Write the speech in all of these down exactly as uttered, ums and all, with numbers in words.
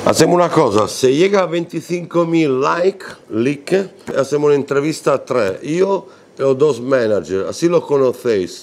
Hacemos una cosa, se llega a veinticinco mil like, like, hacemos una entrevista a tres, yo y los dos managers, así los conocéis.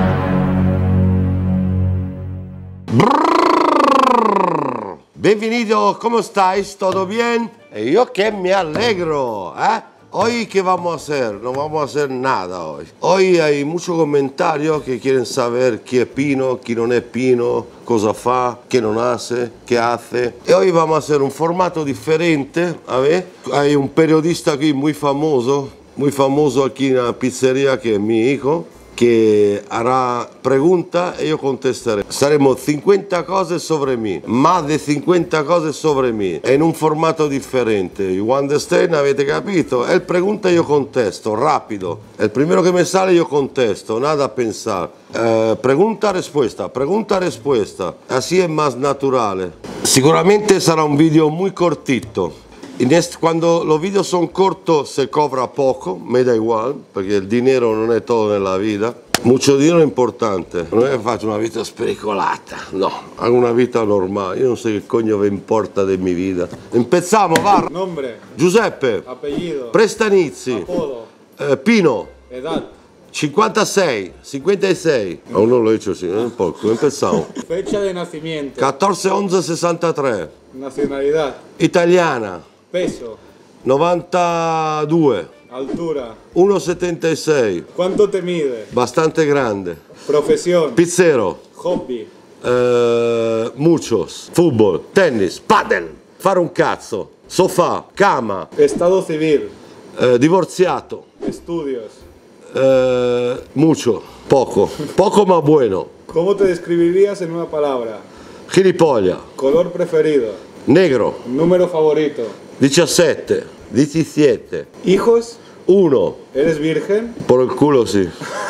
Brrr. Bienvenidos, ¿cómo estáis? ¿Todo bien? Y yo que me alegro, ¿eh? Hoy, ¿qué vamos a hacer? No vamos a hacer nada hoy. Hoy hay muchos comentarios que quieren saber chi è Pino, chi non è Pino, cosa fa, che non hace, che hace. E hoy vamos a hacer un formato differente, a ver. Hay un periodista aquí muy famoso, muy famoso aquí en la pizzería, que es mi hijo, che hará preguntas e io contestaré. Saremo cinquanta cose sobre mí, más de cinquanta cose sobre mí, in un formato differente. You understand? Avete capito? Él pregunta e io contesto, rapido. El primero que me sale io contesto, nada a pensar. Eh, pregunta, respuesta, pregunta, respuesta. Así es más naturale. Sicuramente sarà un video muy cortito. Cuando los videos son cortos se cobra poco, me da igual, perché il dinero non è todo nella vita. Mucho dinero è importante, non è che faccio una vita spericolata, no, hago una vita normale, io non so che cogno vi importa di mia vita. Empezamos, va. Nombre. Giuseppe. Apellido. Prestanizi. Apodo. Eh, Pino. Edad. cinquantasei, cinquantasei. Aún no lo he hecho así, un poco, empezamos. Fecha de nacimiento. catorce once sessantatré. Nacionalidad. Italiana. Peso. novantadue. Altura. uno settantasei. ¿Cuánto te mide? Bastante grande. Profesión. Pizzero. Hobby. Eh, muchos. Football. Tennis. Padel. Fare un cazzo. Sofà. Cama. Estado civil. Eh, divorziato. Estudios. Eh, mucho. Poco. Poco ma bueno. ¿Cómo te describirías en una palabra? Gilipollas. Color preferido. Negro. Número favorito. diciassette. diciassette. Hijos. uno. ¿Eres virgen? Por el culo sí.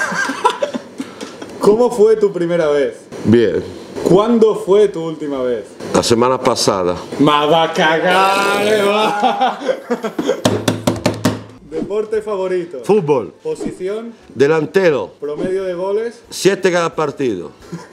¿Cómo fue tu primera vez? Bien. ¿Cuándo fue tu última vez? La semana passata. Ma va a cagare, va. Deporte favorito. Fútbol. Posición. Delantero. Promedio de goles. siete cada partido.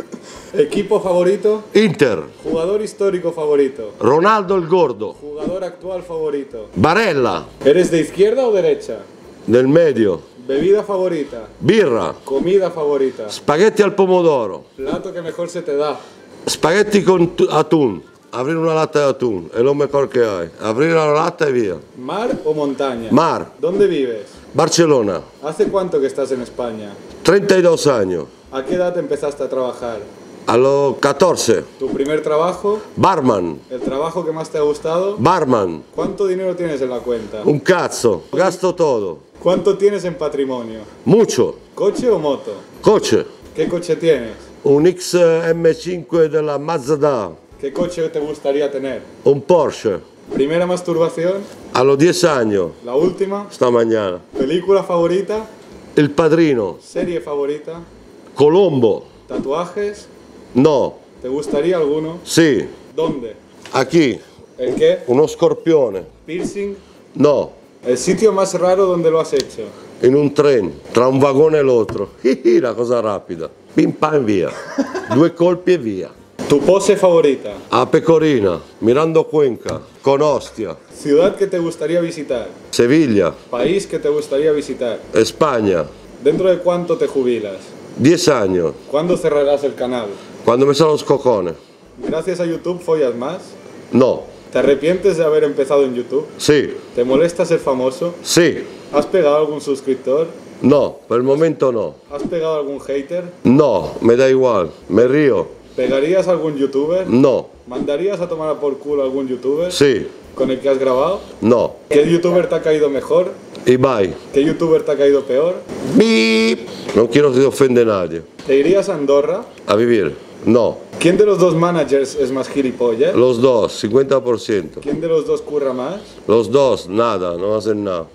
Equipo favorito. Inter. Jugador histórico favorito. Ronaldo il Gordo. Jugador actual favorito. Barella. ¿Eres de izquierda o derecha? Nel medio. Bebida favorita. Birra. Comida favorita. Spaghetti al pomodoro. Plato que mejor se te da. Spaghetti con tu- atún. Aprire una latta di atún, è lo mejor che hai. Aprire la latta e via. ¿Mar o montaña? Mar. ¿Dónde vives? Barcellona. ¿Hace cuánto que estás en España? trentadue años. ¿A qué edad empezaste a trabajar? A los catorce. ¿Tu primer trabajo? Barman. ¿El trabajo que más te ha gustado? Barman. ¿Cuánto dinero tienes en la cuenta? Un cazzo. Gasto todo. ¿Cuánto tienes en patrimonio? Mucho. ¿Coche o moto? Coche. ¿Qué coche tienes? Un X M cinque della Mazda. ¿Qué coche te gustaría tener? Un Porsche. ¿Primera masturbación? A los dieci años. ¿La última? Sta mañana. ¿Película favorita? Il Padrino. ¿Serie favorita? Colombo. ¿Tatuajes? No. ¿Te gustaría alguno? Sì. ¿Dónde? Aquí. ¿El qué? Uno scorpione. ¿Piercing? No. ¿El sitio más raro donde lo has hecho? In un treno, tra un vagone e l'altro. La cosa rapida. Pim pam via. Due colpi e via. ¿Tu pose favorita? A Pecorina, mirando Cuenca, con Ostia, ¿Ciudad que te gustaría visitar? Sevilla, ¿País que te gustaría visitar? España. ¿Dentro de cuánto te jubilas? Dieci años. ¿Cuándo cerrarás el canal? Quando mi sono los cocones. ¿Gracias a YouTube follas más? No. ¿Te arrepientes de haber empezado en YouTube? Sì. ¿Te molesta ser famoso? Sì. ¿Has pegado algún suscriptor? No. Per il momento no. ¿Has pegado algún hater? No. Me da igual. Me río. ¿Pegarías a algún youtuber? No. ¿Mandarías a tomar a por culo a algún youtuber? Sì. ¿Con el que has grabado? No. ¿Qué youtuber te ha caído mejor? Ibai. ¿Qué youtuber te ha caído peor? Beep. Non quiero che offende nadie. ¿Te irías a Andorra? A vivir. No. ¿Quién de los dos managers es más gilipollas? Los dos, cincuenta por ciento. ¿Quién de los dos curra más? Los dos, nada, no hacen nada.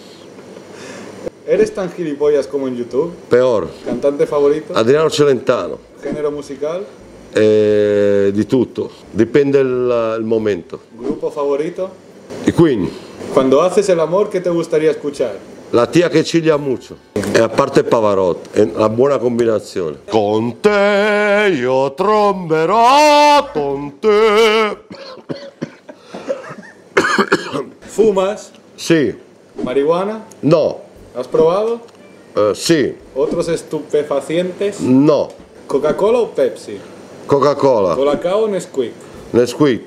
¿Eres tan gilipollas como en YouTube? Peor. ¿Cantante favorito? Adriano Celentano. ¿Género musical? Eh, di tutto, dipende il, il momento. ¿Grupo favorito? I Queen. Cuando haces el amor, ¿qué te gustaría escuchar? La tia che ciglia mucho. E a parte Pavarotti, è una buona combinazione. Con te io tromberò, con te ¿Fumas? Sì. ¿Marihuana? No. ¿Has probado? Eh, sì. ¿Otros estupefacientes? No. ¿Coca-Cola o Pepsi? Coca-Cola. ¿Colacao o Nesquik? Nesquik.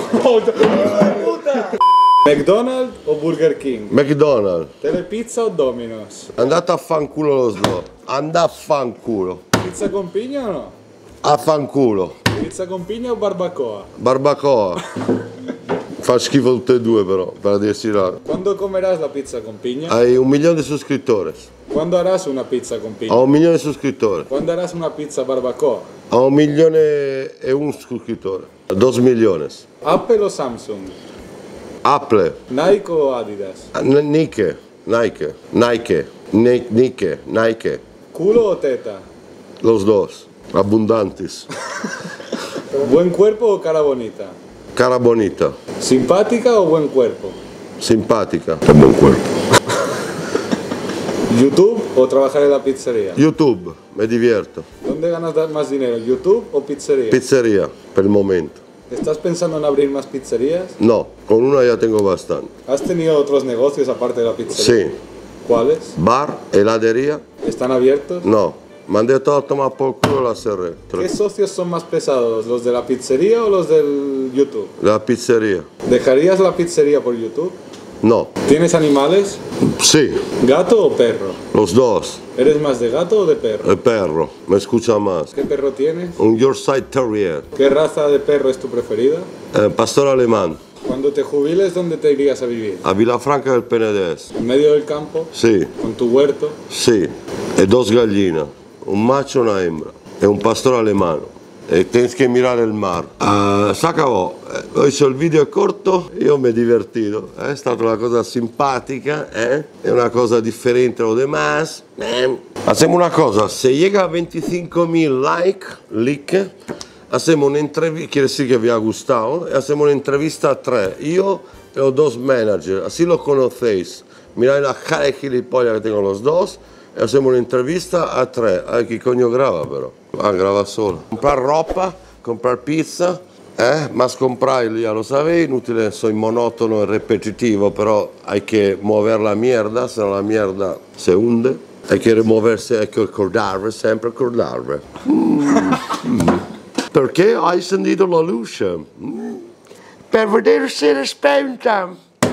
¿McDonald's o Burger King? McDonald's. ¿Telepizza o Domino's? Andate a fanculo lo sdo. Andate a fanculo. ¿Pizza con piña o no? A fanculo. ¿Pizza con piña o barbacoa? Barbacoa. Fa schifo tutte e due però, per dirsi la. ¿Cuándo comerás la pizza con piña? Hai un milione di suscrittores. ¿Cuándo harás una pizza con piña? Ho un milione di suscrittores. ¿Cuándo harás una pizza barbacoa? Ho un milione e un suscrittore. Dos millones. ¿Apple o Samsung? Apple. ¿Nike o Adidas? N- Nike. Nike. Nike. Ni- Nike. Nike. ¿Culo o teta? Los dos. Abundantes. ¿Buen cuerpo o cara bonita? Cara bonita. ¿Simpática o buen cuerpo? Simpatica. Che buon cuerpo. ¿YouTube o trabajar en la pizzería? YouTube. Mi divierto. ¿Dónde ganas da- más dinero, YouTube o pizzería? Pizzeria. Per il momento. ¿Estás pensando en abrir más pizzerías? No. Con una ya tengo bastante. ¿Has tenido otros negocios aparte de la pizzería? Sì. ¿Cuáles? Bar. Heladeria. ¿Están abiertos? No. Mi han detto a tomare por culo la serre. ¿Qué socios son más pesados, los de la pizzería o los del YouTube? La pizzeria. ¿Dejarías la pizzería por YouTube? No. ¿Tienes animales? Sì. ¿Gato o perro? Los dos. ¿Eres más de gato o de perro? El perro. Me escucha más. ¿Qué perro tienes? Un Yorkshire Terrier. ¿Qué raza de perro es tu preferida? Eh, pastor alemán. Cuando te jubiles, ¿dónde te irías a vivir? A Villafranca del Penedès. ¿En medio del campo? Sì. ¿Con tu huerto? Sì. E dos gallinas. Un macho e una hembra. E un pastore alemano. E tienes que mirar el mar. Uh, se acabó. Eh, Hoy il video è corto, io mi ho divertito. È stata una cosa simpatica, eh? È una cosa differente lo demás. Eh. Hacemos una cosa, se llega a veinticinco mil like, like, hacemos una entrevista, quiere decir que vi ha gustado, y hacemos una entrevista a tres, yo y los dos managers, así los conocéis. Mirad la cara de gilipollas que tengo los dos, y hacemos una entrevista a tres. Ay, ¿qué coño graba pero? Ah, graba solo. Comprar ropa, comprar pizza, eh? Más comprar, ya lo sabéis, inutile, soy monotono y repetitivo, pero hay que mover la mierda, se no la mierda se hunde. Hay che rimuoversi, hay che ricordarvi, sempre ricordarvi. Mm. Perché hai sentito la luce? Mm. Per vedere se era spenta.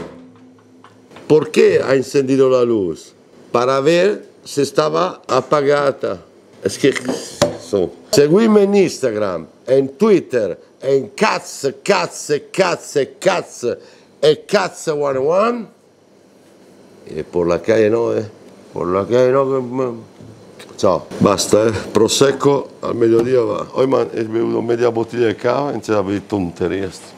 Perché hai sentito la luce? Per ver se stava appagata. Es que, so. Seguimi in Instagram, e in Twitter, e in cazzo, cazzo, cazzo, cazzo, e cazzo centouno. E per la calle no, eh. Por la calle no. Ciao, basta, eh. Prosecco al mediodía va. Hoy he bevuto media bottiglia di cava e inizia a vedere tonterie.